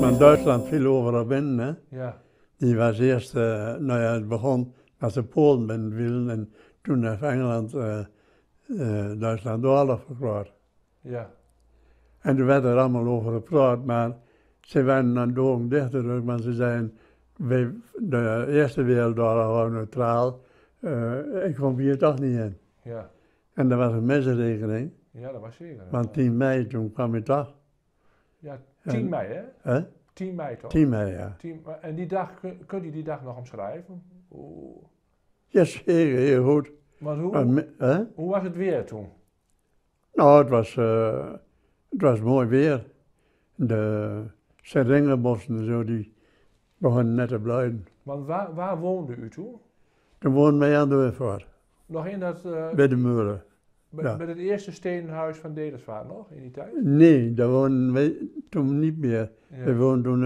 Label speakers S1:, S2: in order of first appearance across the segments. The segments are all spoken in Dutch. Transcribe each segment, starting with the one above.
S1: men Duitsland viel over binnen, hè.
S2: Ja.
S1: Die was eerst, nou ja, het begon als de Polen binnen vielen en toen heeft Engeland Duitsland de oorlog verklaard.
S2: Ja.
S1: En toen werd er allemaal over gepraat, maar ze werden dan de ogen dichtgedrukt, want ze zeiden, de Eerste Wereldoorlog was neutraal, ik kom hier toch niet in.
S2: Ja.
S1: En dat was een misrekening,
S2: Ja, dat was zeker.
S1: want 10 mei toen kwam je toch.
S2: Ja, 10 mei, hè?
S1: Hè?
S2: 10 mei toch?
S1: 10 mei, ja.
S2: En die dag, kun je die dag nog omschrijven? Oeh.
S1: Jazeker, heel goed.
S2: Maar
S1: Hè?
S2: hoe was het weer toen?
S1: Nou, het was mooi weer. De seringenbossen en zo, die begonnen net te blijven.
S2: Want waar woonde u toen?
S1: Toen woonden wij aan de Westvaart,
S2: Nog in dat,
S1: bij de Meulen. ja.
S2: bij het eerste stenen huis van Delisvaart nog, in die tijd?
S1: Nee, daar woonden wij toen niet meer.
S2: Ja.
S1: We woonden toen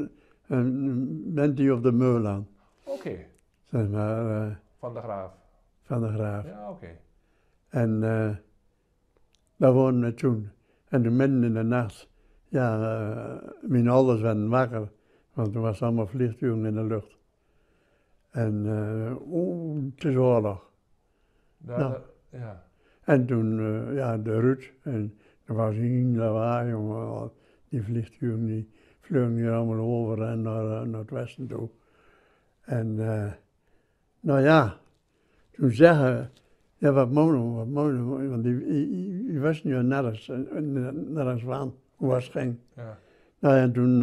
S1: een Bentie op de Meulen,
S2: Oké,
S1: zeg maar,
S2: van de Graaf.
S1: van de Graaf.
S2: Ja, oké.
S1: En daar woonden we toen. En toen midden in de nacht, ja, mijn ouders werden wakker, want toen was er allemaal vliegtuigen in de lucht. En het is oorlog. Nou.
S2: Ja.
S1: En toen, ja, de Ruud, en er was een lawaai, jongen, die vliegtuigen die vlogen hier allemaal over en naar het westen toe. En nou ja, toen zeggen, ja wat mooi, want die wist nu nergens van hoe het ging.
S2: Ja.
S1: Nou en toen,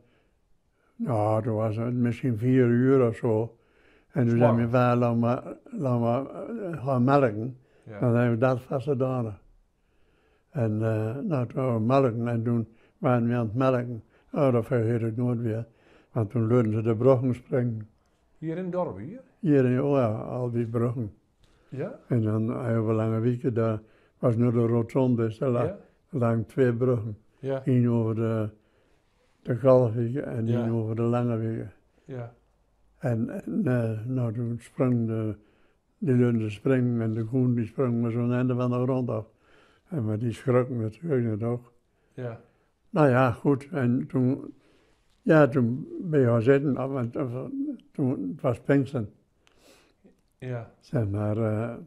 S1: nou, toen was het misschien 4 uur of zo. En toen zei mijn vader, laat maar gaan melken.
S2: Ja.
S1: Dan hebben we dat vast gedaan. En nou, toen waren we melken en toen waren we aan het melken. Oh, dat vergeet ik nooit weer. Want toen leerden ze de bruggen springen.
S2: Hier in het dorp hier?
S1: Hier in, oh ja, al die bruggen.
S2: Ja?
S1: En dan heel lange weken, daar was nu de rotonde, dus daar lagen 2 bruggen.
S2: Ja.
S1: Eén over de Galweg en
S2: Ja.
S1: één over de Lange Weg.
S2: Ja.
S1: En nou, toen sprong die leerden springen en de groen die sprong maar zo'n einde van de grond af. En maar die schrokken natuurlijk ook.
S2: Ja.
S1: Nou ja, goed. En toen, ja, toen ben je gaan zitten, want toen het was Pinksteren.
S2: Ja.
S1: Zeg maar,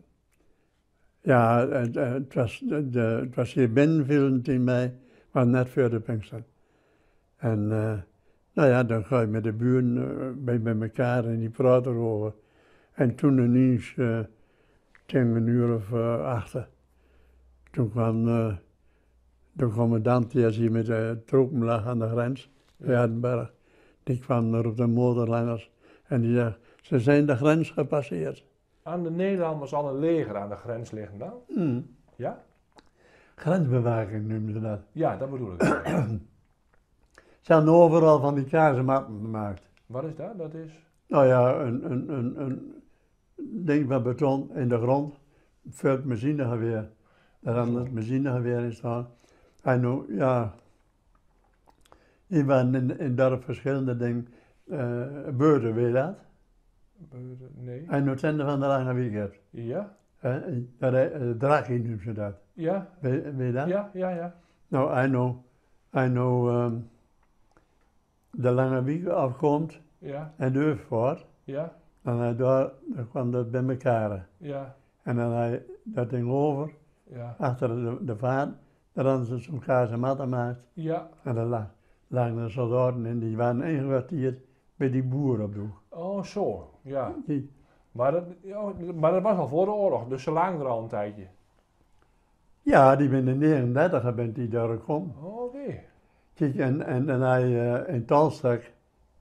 S1: ja, het was hier binnen 14 mei, maar net voor de Pinksteren. En nou ja, dan ga je met de buren bij elkaar en die praten erover. En toen ineens, tegen 1 uur of 8, toen kwam de commandant die als hier met de troepen lag aan de grens, bij Hardenberg, die kwam er op de motorlangers en die zegt, ze zijn de grens gepasseerd.
S3: Aan de Nederlanders al een leger aan de grens liggen dan? Ja?
S1: Grensbewaking noemen ze dat.
S3: Ja, dat bedoel ik.
S1: Ze hadden overal van die kazematten gemaakt.
S3: Wat is dat? Dat is...
S1: Nou ja, een ding van beton in de grond, voor het machinegeweer. Daar hadden het machinegeweer in staan. En nu, ja, hier waren in dorp verschillende dingen, beurten, weet je dat?
S3: Nee.
S1: En nu zijn er van de lange weekend.
S3: Ja?
S1: Dragie noemen ze dat.
S3: Ja?
S1: Weet je dat?
S3: Ja, ja, ja.
S1: Nou, en nou de lange weekend afkomt
S3: Ja,
S1: en de Uffvoort,
S3: ja,
S1: dan daar kwam dat bij elkaar.
S3: ja,
S1: En dan had je dat ding over,
S3: ja.
S1: achter de vaart, daar hadden ze zo'n kazemaat gemaakt.
S3: Ja.
S1: En daar lagen de soldaten in, die waren ingekwartierd bij die boeren op de hoek.
S3: Oh, zo. Ja.
S1: Die,
S3: Maar dat was al voor de oorlog, dus ze lagen er al een tijdje.
S1: ja, die ben in 39 bent die daar gekomen.
S3: Oh, oké.
S1: Kijk, en dan had je in Talstek,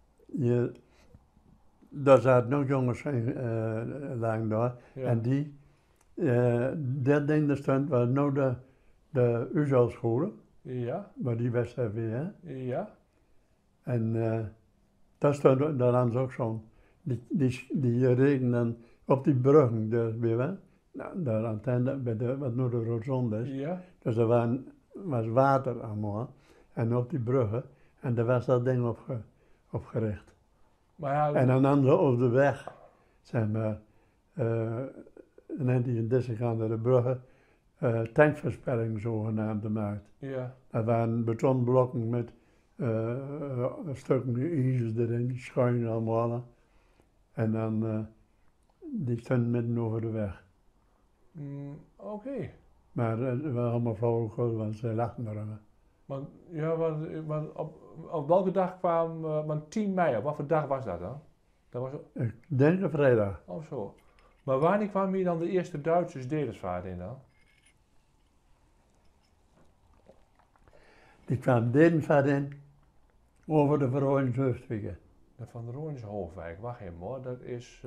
S1: daar zaten nog jongens lagen daar.
S3: Ja.
S1: En dat ding daar stond, was nou de Uzelscholen,
S3: Ja,
S1: maar die was er weer. Hè?
S3: ja,
S1: En daar stond, daar hadden ze ook zo'n, die rekenen op die bruggen, dus weer wel. Nou, de antenne, bij wat nu de rotonde is.
S3: ja.
S1: Dus er was water allemaal. En op die bruggen, en daar was dat ding op gericht.
S3: Maar ja,
S1: En dan hadden ze op de weg, zeg maar, en die in deze kant naar de bruggen, tankversperring zogenaamd gemaakt.
S3: ja,
S1: Dat waren betonblokken met een stuk ijzer erin, schuin allemaal. En dan, die stonden midden over de weg.
S2: Oké.
S1: Maar het was allemaal flauwekul, want ze lachten erom.
S2: Maar, ja, want op welke dag kwam, want 10 mei, op wat voor dag was dat dan? Dat was,
S1: Ik denk een vrijdag.
S2: oh zo. Maar wanneer kwamen hier dan de eerste Duitsers Dedelsvaart in dan?
S1: Die kwam Dedenvaart in over de Verooienshoofdwegen.
S2: De Van der Rooinshoofdwijk, wacht even hoor, dat is,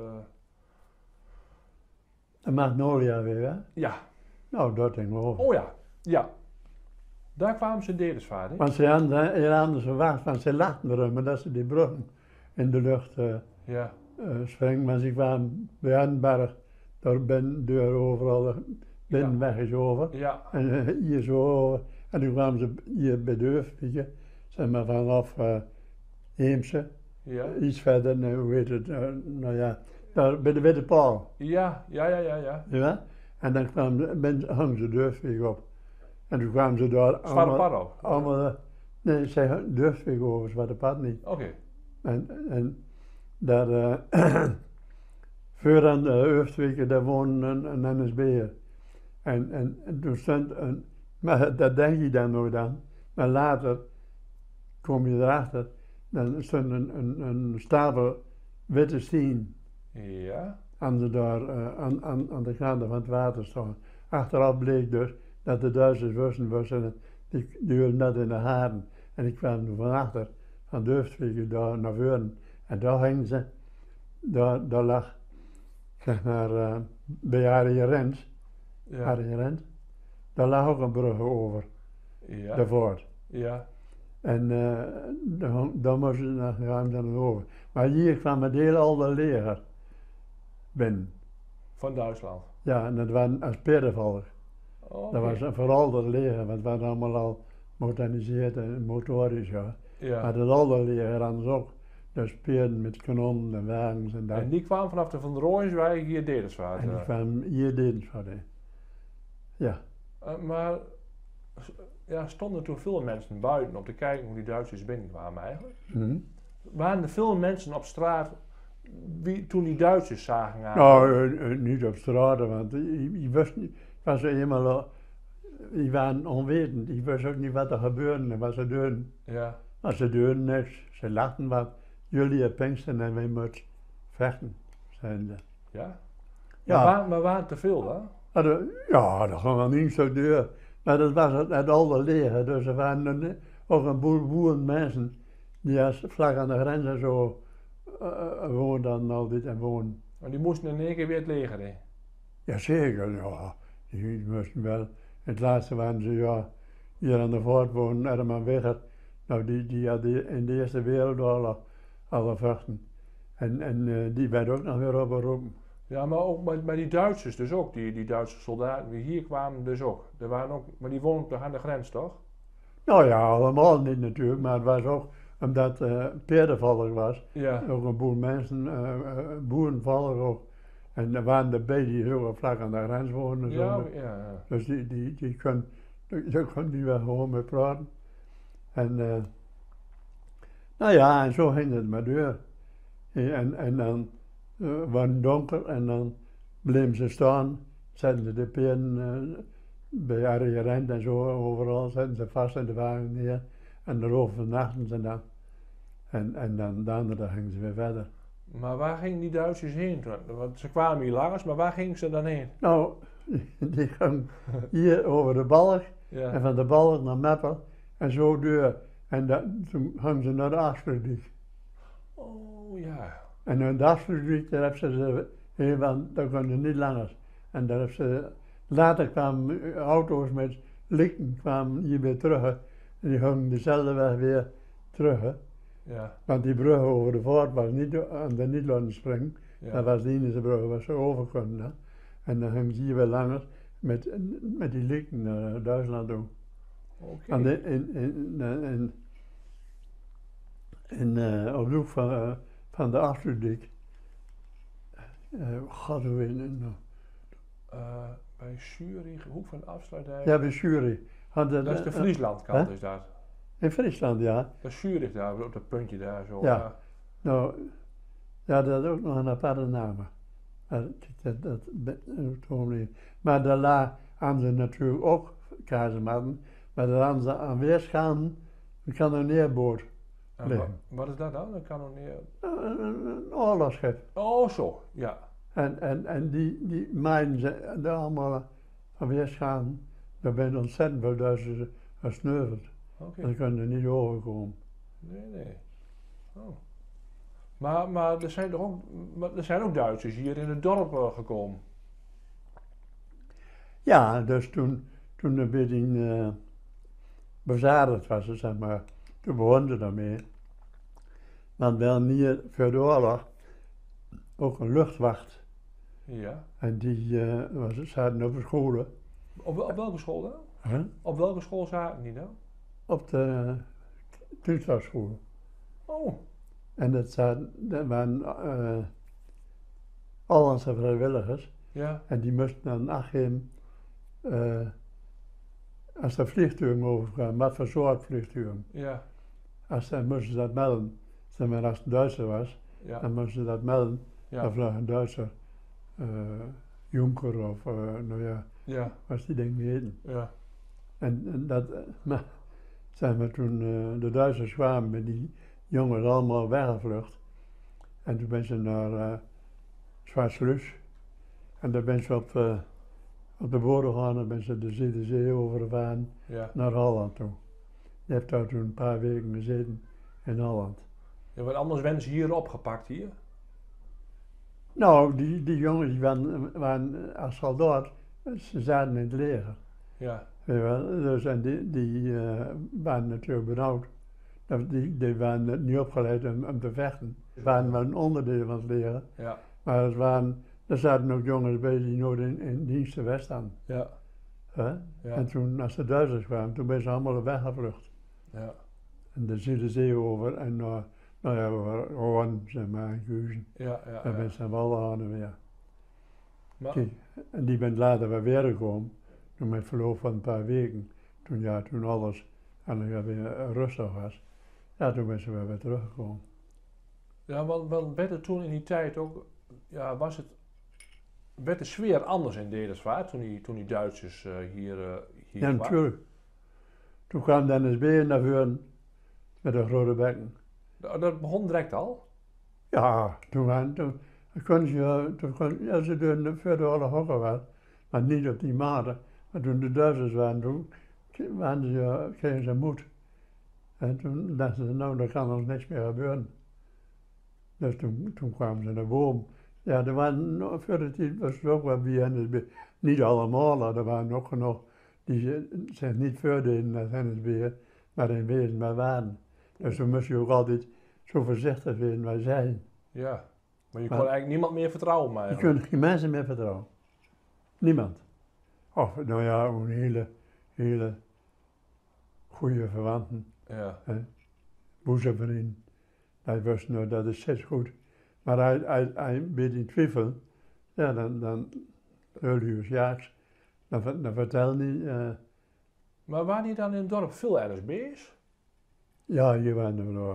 S1: De Magnolia weer, hè?
S2: ja,
S1: Nou, dat ging over.
S2: oh ja, ja. Daar kwamen ze Dedelsvaart in.
S1: Want ze hadden verwacht, want ze lachten erom dat ze die bruggen in de lucht
S2: Ja,
S1: springen. Maar ze kwamen bij Andenberg, daar ben deur overal, de binnenweg is over.
S2: ja,
S1: En hier zo over. En toen kwamen ze hier bij Deurvliegen, zeg maar vanaf Eemse,
S2: ja,
S1: iets verder, hoe heet het, nou ja, daar bij de Witte Paal.
S2: ja.
S1: Ja? En dan hangen ze Deurvlieg op. En toen kwamen ze daar
S2: Zwarte pad ook.
S1: allemaal, nee, zij Deurvlieg over, Zwarte Pad niet.
S2: Oké,
S1: En daar, voor aan de Hoofdweken, daar woonde een NSB'er. En toen stond een, maar dat denk je dan nog aan. Maar later kom je erachter, dan stond een stapel witte stien
S2: ja,
S1: aan aan de kant van het water staan. Achteraf bleek dus dat de Duitsers wisten, die wilden net in de haren. En die kwamen van achter, van de Hoofdwegen daar naar voren. En daar hingen ze, daar lag, zeg maar, bij Arie Rens,
S2: ja,
S1: daar lag ook een brug over,
S2: ja,
S1: de voort.
S2: ja,
S1: En daar moesten ze naar dan over. Maar hier kwam het hele oude leger binnen.
S2: van Duitsland.
S1: Ja, en dat waren als perenvallig.
S2: Oké.
S1: Dat was vooral dat leger, want het was allemaal al moderniseerd en motorisch, ja.
S2: Ja.
S1: Maar het oude leger anders ook. Dus peren met kanonnen en wagens en dat.
S2: En die kwamen vanaf de Van der Rooinswijk hier Dedelsvaart.
S1: En die kwamen hier Dedensvaart in. Ja.
S2: Maar ja, stonden toen veel mensen buiten om te kijken hoe die Duitsers binnenkwamen eigenlijk?
S1: Mhm.
S2: Waren er veel mensen op straat toen die Duitsers zagen aan?
S1: Nou, niet op straat, want je wist niet, was eenmaal, die waren onwetend, die wisten ook niet wat er gebeurde en wat ze deden.
S2: Ja,
S1: Maar ze deden niks, ze lachten wat, jullie hebben Pinksteren en wij moeten vechten, zeiden ze.
S2: ja?
S1: Ja.
S2: Maar waren te veel dan?
S1: Ja, dat gaan we niet zo duur. Maar dat was het oude leger, dus er waren ook een boel boerenmensen die als vlak aan de grens en zo woonden altijd en woonden.
S2: Maar die moesten in één keer weer het leger in.
S1: Jazeker, ja, die moesten wel. In het laatste waren ze, ja, hier aan de voort wonen, Herman Wigger. Nou, die had in de Eerste Wereldoorlog alle vechten. En die werd ook nog weer opgeroepen.
S2: Ja, maar ook maar die Duitsers dus ook, die Duitse soldaten die hier kwamen dus ook. Er waren ook, maar die woonden toch aan de grens toch?
S1: Nou ja, allemaal niet natuurlijk, maar het was ook omdat perenvallig was.
S2: Ja,
S1: Ook een boel mensen, boerenvallig ook. En er waren erbij die heel vlak aan de grens woonden. En zo.
S2: ja, ja.
S1: Dus die kon die wel gewoon mee praten. En nou ja, en zo ging het maar door. En dan was het donker en dan bleven ze staan, zetten ze de peren bij Arie Rent en zo overal, zetten ze vast in de wagen neer en daarover nachten ze dan. En dan de andere dag gingen ze weer verder.
S2: Maar waar gingen die Duitsers heen toen? Want ze kwamen hier langs, maar waar gingen ze dan heen?
S1: Nou, die ging hier over de balk en
S2: Ja,
S1: van de balk naar Meppel en zo door. En toen gingen ze naar de Afsluitdijk.
S2: oh ja.
S1: En in de Afsluitdijk, daar hebben ze heen, want daar konden ze niet langer. En daar hebben ze, later kwamen auto's met lichten kwamen hier weer terug. En die gingen dezelfde weg weer terug.
S2: Ja,
S1: Want die brug over de voort was niet aan de niet laten springen.
S2: ja.
S1: Dat was de enige brug waar ze over konden. Hè. En dan gingen ze hier weer langer met die lichten naar Duitsland toe.
S2: Oké.
S1: En op de hoek van de Afsluitdijk. God, hoe heet het nou?
S2: Bij Zurich, hoek van de afsluitdijk.
S1: Ja, bij Jury.
S2: Dat is de Frieslandkant, is dat.
S1: In Friesland, ja.
S2: Dat is Zurich daar, op dat puntje daar zo.
S1: Ja. Nou, ja, dat is ook nog een aparte naam. Maar daarna hadden ze natuurlijk ook kazematten, maar daar hadden ze aan weerskanten een kanonneerboot
S2: En
S1: liggen.
S2: wat is dat dan? Een kanonneer?
S1: Een oorlogsschip.
S2: Oh, zo, ja.
S1: En die maaien ze daar allemaal van weerskanten. Daar zijn ontzettend veel Duitsers gesneuveld.
S2: Oké.
S1: En ze kunnen er niet overkomen.
S2: Nee. Oh. Maar er zijn ook Duitsers hier in het dorp gekomen.
S1: Ja, dus toen de bidding bezadigd was, zeg maar, toen begonnen ze daarmee. Want we hadden hier voor de oorlog ook een luchtwacht.
S2: Ja.
S1: En die zaten op de scholen.
S2: Op welke school dan?
S1: Huh?
S2: Op welke school zaten die dan?
S1: Op de tuinschool.
S2: Oh,
S1: En dat waren Hollandse vrijwilligers.
S2: ja.
S1: En die moesten dan afgeven als er vliegtuigen overkwamen, wat voor soort vliegtuigen.
S2: Ja.
S1: Dan moesten ze dat melden. Zeg maar, als het Duitser was,
S2: Ja.
S1: dan moesten ze dat melden.
S2: Ja.
S1: Of een Duitser, Junker of nou ja,
S2: Ja.
S1: was die ding heten.
S2: Ja.
S1: En dat, maar zeg maar, toen de Duitsers kwamen met die jongens allemaal weggevlucht. En toen ben ze naar Zwartsluis. En daar ben ze op de boot gegaan, dan ben ze de Zee overgevaren
S2: Ja.
S1: naar Holland toe. Je hebt daar toen een paar weken gezeten in Holland.
S2: Ja, want anders werden ze hier opgepakt hier.
S1: Nou, die jongens die waren als soldaat, ze zaten in het leger.
S2: Ja.
S1: Weet je wel. Dus, en die waren natuurlijk benauwd. Die waren niet opgeleid om te vechten. Ze waren wel een onderdeel van het leger.
S2: Ja.
S1: Maar er zaten ook jongens bij die nooit in dienst geweest hadden.
S2: Ja.
S1: Hè?
S2: Ja.
S1: En toen, als de Duitsers kwamen, toen ben ze allemaal weggevlucht.
S2: Ja.
S1: En de Zee over en nou ja, Hoorn, zeg maar, en Guizen.
S2: Ja.
S1: Daar ben ze wel gaan weer.
S2: Maar,
S1: En die bent later weer gekomen, toen met verloop van een paar weken, toen alles en weer rustig was. Ja, toen ben ze weer teruggekomen.
S2: ja, want werd het toen in die tijd ook, ja, werd de sfeer anders in Dederswaard toen die Duitsers hier
S1: Ja,
S2: kwamen?
S1: natuurlijk. Toen kwam de NSB naar voren met een grote bekken.
S2: Dat begon direct al?
S1: Ja, toen kon ze deden voor de oorlog ook al wat, maar niet op die mate. Maar toen de Duitsers waren, toen kregen ze moed. En toen dachten ze, nou, er kan ons niks meer gebeuren. Dus toen kwamen ze naar boven. Ja, er waren voor de tijd was er ook wel bij NSB. Niet allemaal, er waren ook genoeg die zich niet voordeden als NSB, maar in wezen maar waren. Dus dan moest je ook altijd zo voorzichtig zijn wat zij.
S2: Ja. Maar je kon
S1: Maar-
S2: eigenlijk niemand meer vertrouwen, maar
S1: Je kunt geen mensen meer vertrouwen. Niemand. Of, nou ja, een hele goede verwanten,
S2: Ja.
S1: boezemvriend. Hij wist nou, dat is steeds goed. Maar hij een beetje in twijfel, ja, dan Ulrius Jaaks, dan vertelde hij,
S2: Maar waren hier dan in het dorp veel NSB's?
S1: ja, hier waren er nog.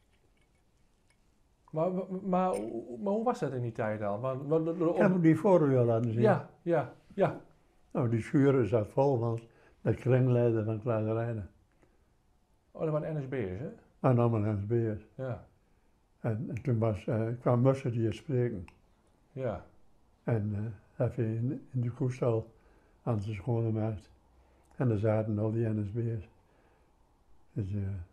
S2: Maar hoe was dat in die tijd dan?
S1: Ik heb ook die foto al laten zien.
S2: Ja.
S1: Nou, die schuur zat vol van de kringleider van Klaas Rijden.
S2: Oh, dat waren NSB'ers, hè?
S1: En allemaal NSB'ers.
S2: Ja.
S1: En toen kwam Musser hier spreken.
S2: Ja.
S1: En even in de koestal aan zijn schoongemaakt. En daar zaten al die NSB'ers. Dus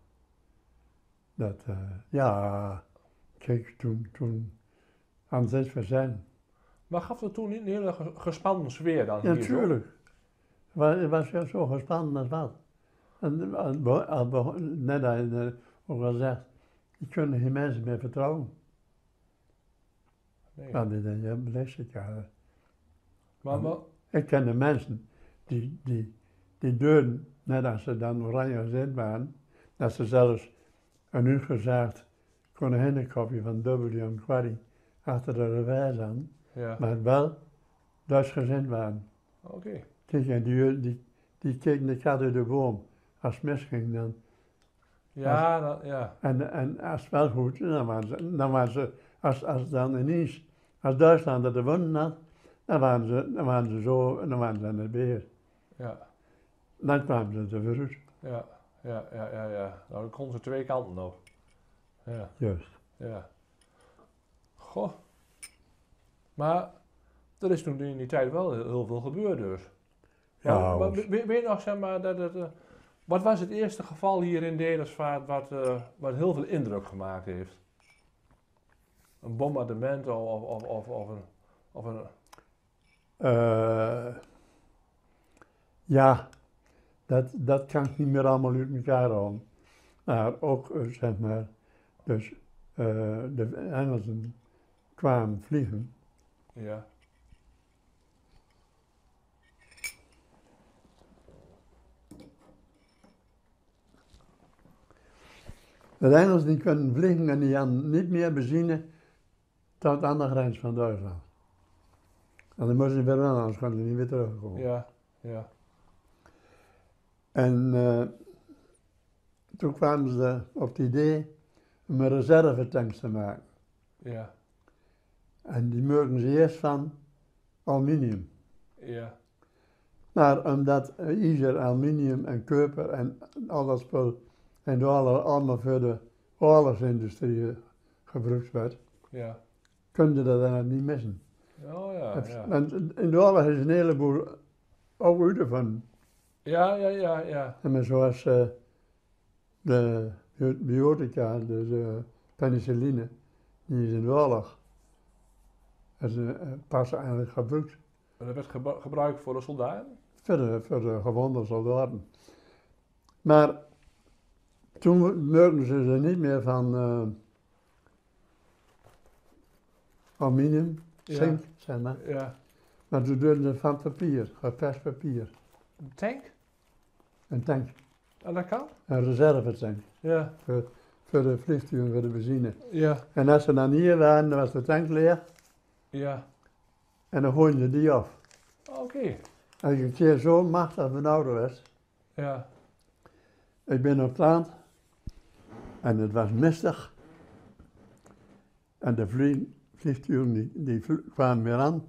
S1: ja, kijk, toen aan het verzijn.
S2: Maar gaf het toen niet een hele gespannen sfeer dan
S1: Ja,
S2: hier zo?
S1: natuurlijk. Het was wel zo gespannen als wat. En net als je ook al zegt, je kunt geen mensen meer vertrouwen.
S2: Nee.
S1: Maar dit is een belasting, ja.
S2: Maar,
S1: Ik ken de mensen die deden, net als ze dan oranje gezet waren, dat ze zelfs een uitgezaagd konijnenkopje van W. Quarry achter de revers aan,
S2: ja.
S1: maar wel Duits gezind waren.
S2: Oké.
S1: Kijk, en die keken de kat uit de boom. Als het misging, dan
S2: Ja, ja.
S1: En als het wel goed, dan waren ze als dan ineens, als Duitsland dat gewonnen had, dan waren ze zo, en dan waren ze aan het beheer.
S2: Ja,
S1: Dan kwamen ze te vooruit.
S2: ja, ja. Nou, dan konden ze twee kanten nog. Ja,
S1: Juist.
S2: ja. Goh. Maar er is toen in die tijd wel heel veel gebeurd dus.
S1: Ja,
S2: Maar weet je nog, zeg maar, dat het... wat was het eerste geval hier in Dedersvaart wat heel veel indruk gemaakt heeft? Een bombardement of een...
S1: Ja, dat kan ik niet meer allemaal uit elkaar halen. Maar ook, zeg maar, dus de Engelsen kwamen vliegen.
S2: Ja,
S1: De Engelsen die kunnen vliegen en die hadden niet meer benzine tot aan de grens van Duitsland. En dan moesten ze weer aan, anders konden ze niet weer terugkomen.
S2: ja, ja.
S1: En toen kwamen ze op het idee om een reservetanks te maken.
S2: Ja,
S1: En die maakten ze eerst van aluminium.
S2: ja,
S1: Maar omdat ijzer, aluminium en koper en al dat spul en door allemaal voor de oorlogsindustrie gebruikt werd,
S2: ja.
S1: konden ze dat niet missen.
S2: Oh ja, ja.
S1: En in de oorlog is een heleboel ook uitgevonden.
S2: Ja.
S1: En maar zoals de biotica, de penicilline, die is in de oorlog. Dat is pas eigenlijk gebruikt
S2: En dat werd gebruikt voor de soldaten?
S1: voor de gewonde soldaten. Maar toen maakten ze niet meer van aluminium, zink, zeg maar.
S2: Ja.
S1: Maar toen deden ze van papier, geperst papier.
S2: Een tank?
S1: Een tank,
S2: En dat kan?
S1: een reservetank.
S2: Ja.
S1: Voor de vliegtuigen, voor de benzine.
S2: Ja.
S1: En als ze dan hier waren, dan was de tank leeg
S2: Ja.
S1: en dan gooiden ze die af.
S2: Oké.
S1: Als ik een keer zo machtig benauwd was,
S2: Ja.
S1: ik ben op het land en het was mistig. En de vliegtuigen die kwamen weer aan.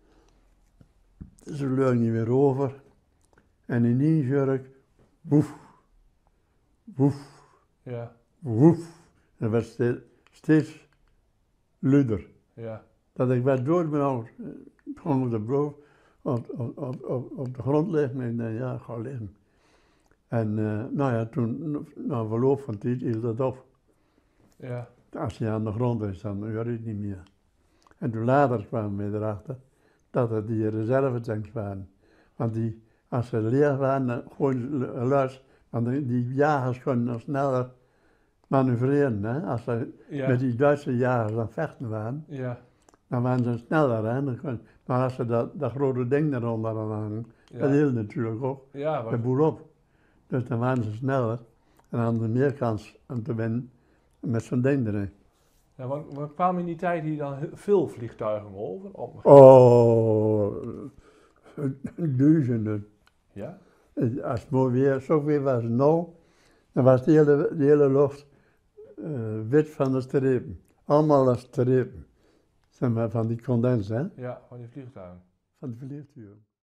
S1: Ze leunen niet weer over. En ineens hoor ik, woef, woef,
S2: Ja.
S1: woef. En dat werd steeds luider.
S2: Ja.
S1: Dat ik werd doodbenauwd. Ik kon op de boven, op de grond liggen en ik dacht, ja, ik ga liggen. En nou ja, toen, na verloop van tijd, hield dat op.
S2: Ja.
S1: Als je aan de grond is, dan hoor je het niet meer. En toen later kwamen we erachter dat het die reservetanks waren. Want die, als ze leeg waren, dan gooiden ze los. Want die jagers konden nog sneller manoeuvreren. Hè? Als ze
S2: Ja.
S1: met die Duitse jagers aan het vechten waren,
S2: Ja.
S1: dan waren ze sneller. Hè? Maar als ze dat grote ding eronder aan hangen, dat hield natuurlijk ook
S2: Ja,
S1: de
S2: maar,
S1: boel op. Dus dan waren ze sneller en hadden ze meer kans om te winnen met zo'n ding erin.
S2: ja, want kwamen in die tijd hier dan veel vliegtuigen over?
S1: Oh, duizenden.
S2: Ja?
S1: Als het mooi weer, zo weer was het nou, dan was de hele lucht wit van de strepen. Allemaal als strepen. Zeg maar van die condens, hè,
S2: Ja, van die vliegtuigen.
S1: van de vliegtuigen.